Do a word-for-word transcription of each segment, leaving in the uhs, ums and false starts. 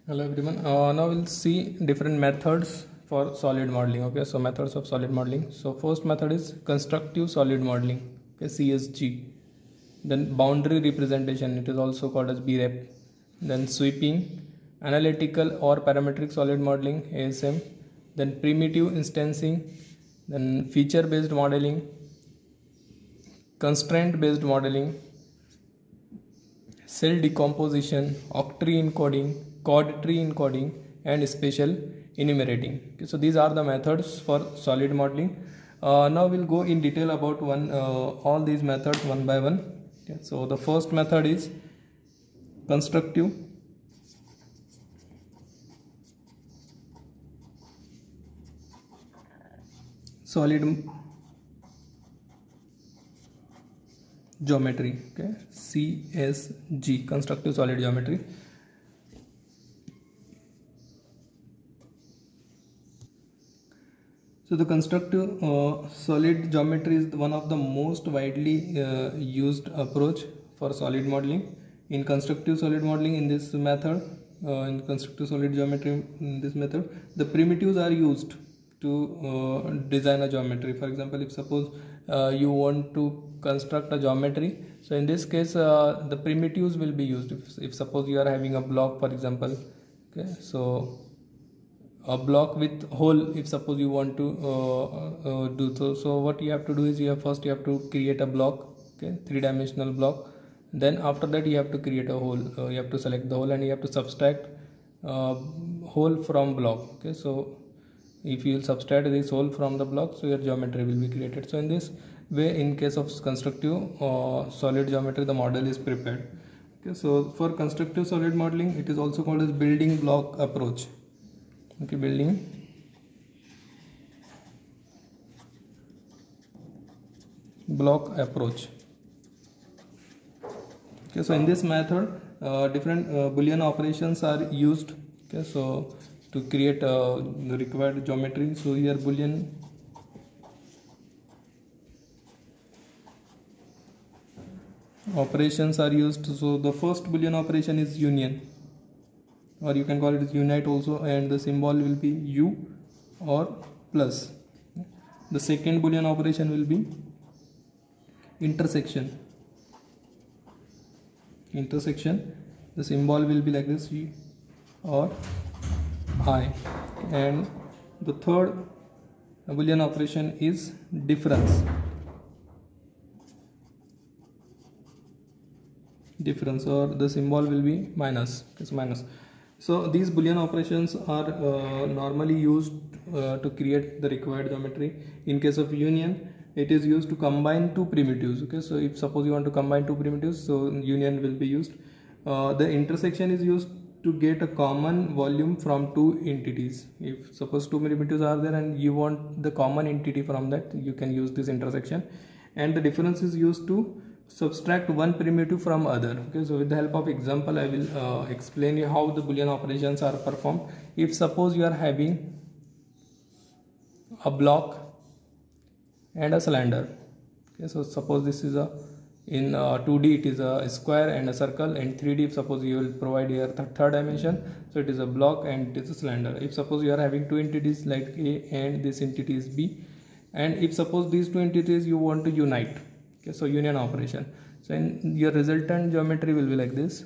Hello everyone. Uh, now we'll see different methods for solid modeling. Okay, so methods of solid modeling. So first method is constructive solid modeling. Okay, C S G. Then boundary representation. It is also called as B R E P. Then sweeping, analytical or parametric solid modeling A S M. Then primitive instancing. Then feature-based modeling, constraint-based modeling, cell decomposition, octree encoding, chord tree encoding, and spatial enumerating. Okay, so these are the methods for solid modeling. Uh, now we'll go in detail about one uh, all these methods one by one. Okay, so the first method is constructive solid geometry. Okay, C S G, constructive solid geometry. So the constructive uh, solid geometry is one of the most widely uh, used approach for solid modeling. In constructive solid modeling, in this method, uh, in constructive solid geometry, in this method, the primitives are used to uh, design a geometry. For example, if suppose uh, you want to construct a geometry, so in this case uh, the primitives will be used. If, if suppose you are having a block, for example, okay, so a block with hole, if suppose you want to uh, uh, do so, so what you have to do is you have first you have to create a block, okay, three-dimensional block. Then after that you have to create a hole. Uh, you have to select the hole and you have to subtract uh, hole from block. Okay, so if you will subtract this hole from the block, so your geometry will be created. So in this way, in case of constructive uh, solid geometry, the model is prepared. Okay, so for constructive solid modeling, it is also called as building block approach. Okay, building block approach. Okay, so in this method uh, different uh, boolean operations are used. Okay, so to create uh, the required geometry, so here boolean operations are used. So the first boolean operation is union, or you can call it as unite also, and the symbol will be U or plus. The second boolean operation will be intersection. Intersection, the symbol will be like this, U or I. And the third boolean operation is difference. Difference, or the symbol will be minus. It's minus. So these boolean operations are uh, normally used uh, to create the required geometry. In case of union, it is used to combine two primitives. Okay, so if suppose you want to combine two primitives, so union will be used. Uh, the intersection is used to get a common volume from two entities. If suppose two primitives are there and you want the common entity from that, you can use this intersection. And the difference is used to subtract one primitive from other. Okay, so with the help of example, I will uh, explain you how the boolean operations are performed. If suppose you are having a block and a cylinder. Okay, so suppose this is a in uh, two D it is a square and a circle, and three D if suppose you will provide here the third dimension, so it is a block and it is a cylinder. If suppose you are having two entities like A and this entity is B, and if suppose these two entities you want to unite, okay, so union operation, so in your resultant geometry will be like this.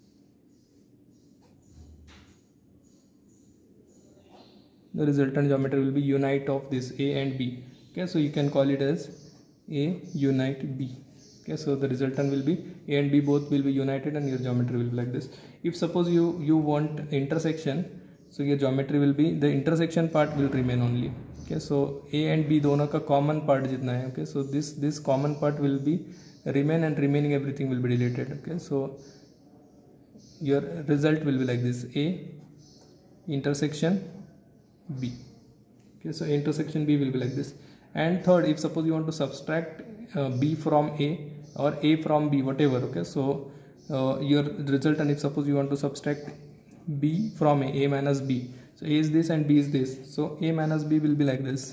The resultant geometry will be unite of this A and B. Okay, so you can call it as A unite B. Okay, so the resultant will be A and B both will be united and your geometry will be like this. If suppose you you want intersection, so your geometry will be the intersection part will remain only. Okay, so A and B दोनों का common part जितना है. Okay, so this this common part will be remain and remaining everything will be deleted. Okay, so your result will be like this: A intersection B. Okay, so intersection B will be like this. And third, if suppose you want to subtract uh, B from A or A from B, whatever. Okay, so uh, your resultant, if suppose you want to subtract B from A, A minus B, so A is this and B is this, so A minus B will be like this.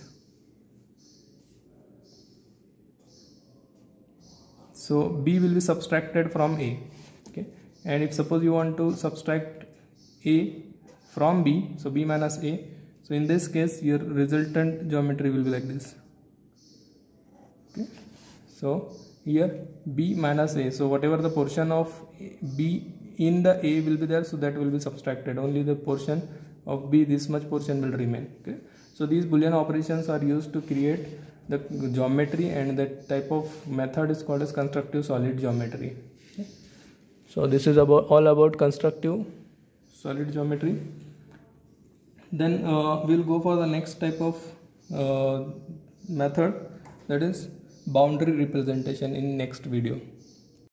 So B will be subtracted from A. Okay, and if suppose you want to subtract A from B, so B minus A. So in this case your resultant geometry will be like this. Okay. So here B minus A, so whatever the portion of B in the A will be there, so that will be subtracted. Only the portion of B, this much portion will remain. Okay. So these Boolean operations are used to create the geometry, and that type of method is called as constructive solid geometry. Okay. So this is about all about constructive solid geometry. Then uh, we'll go for the next type of uh, method, that is boundary representation, in next video.